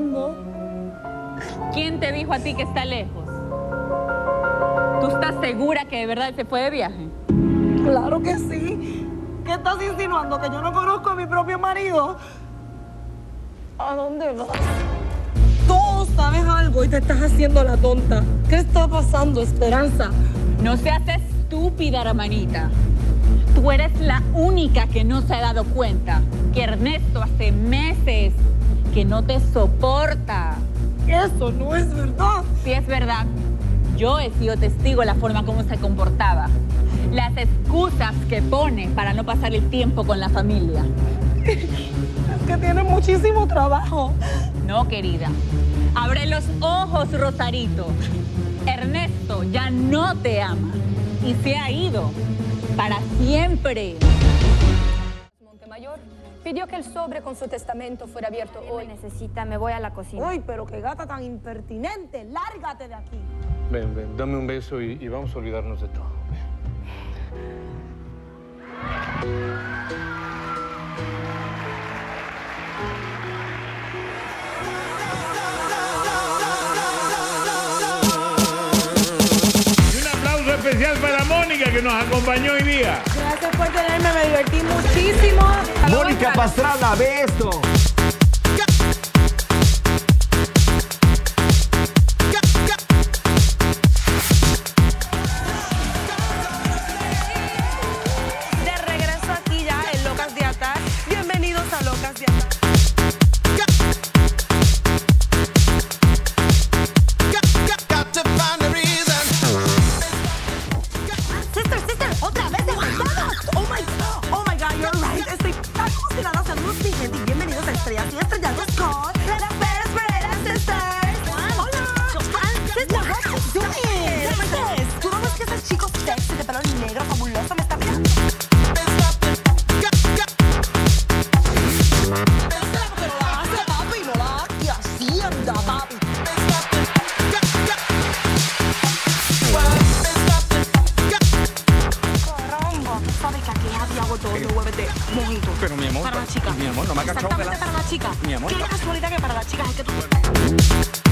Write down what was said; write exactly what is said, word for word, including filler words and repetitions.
No. ¿Quién te dijo a ti que está lejos? ¿Tú estás segura que de verdad él se fue de viaje? Claro que sí. ¿Qué estás insinuando? ¿Que yo no conozco a mi propio marido? ¿A dónde vas? Tú sabes algo y te estás haciendo la tonta. ¿Qué está pasando, Esperanza? No seas estúpida, hermanita. Tú eres la única que no se ha dado cuenta que Ernesto hace meses que no te soporta. Eso no es verdad. Sí es verdad. Yo he sido testigo de la forma como se comportaba. Las excusas que pone para no pasar el tiempo con la familia. Es que tiene muchísimo trabajo. No, querida. Abre los ojos, Rosarito. Ernesto ya no te ama y se ha ido para siempre. Montemayor pidió que el sobre con su testamento fuera abierto hoy. Me necesita, me voy a la cocina. Uy, pero qué gata tan impertinente. Lárgate de aquí. Ven, ven, dame un beso y, y vamos a olvidarnos de todo. Ven. Especial para Mónica, que nos acompañó hoy día. Gracias por tenerme, me divertí muchísimo. Mónica Pastrana, ve esto. De regreso aquí ya en Locas de Atar. Bienvenidos a Locas de Atar. Pero mi amor, para la chica. Mi amor, no me ha cachado. Exactamente para la chica. Mi amor. Qué casualidad que para la chica es que tú...